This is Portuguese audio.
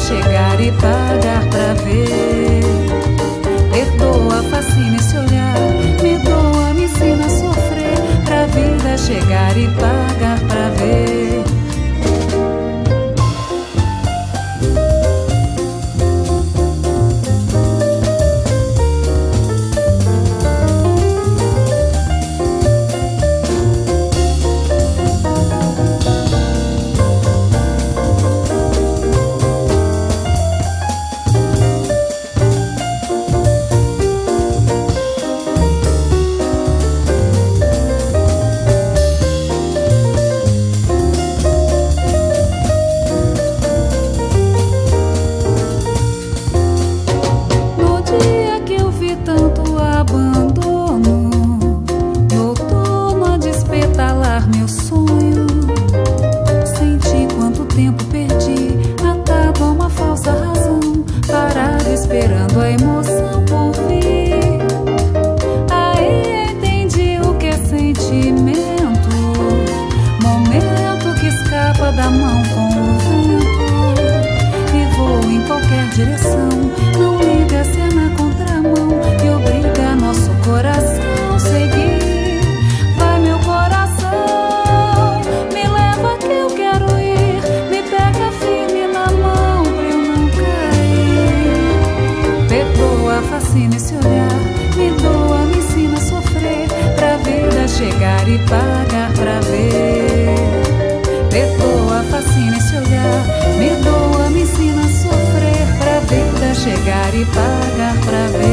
chegar e pagar pra ver. Perdoa, fascina esse olhar, me doa, me ensina a sofrer, pra vida chegar e pagar pra ver. Esperando a emoção por vir. Aí entendi o que é sentimento, momento que escapa da mão com o vento e voa em qualquer direção. Não liga se é na contramão e obriga nosso coração a seguir. Vai meu coração, me leva que eu quero ir, me pega firme na mão pra eu não cair. Perdoa, fascina esse olhar, me doa, me ensina a sofrer, pra vida chegar e pagar pra ver. Perdoa, fascina esse olhar, me doa, me ensina a sofrer, pra vida chegar e pagar pra ver.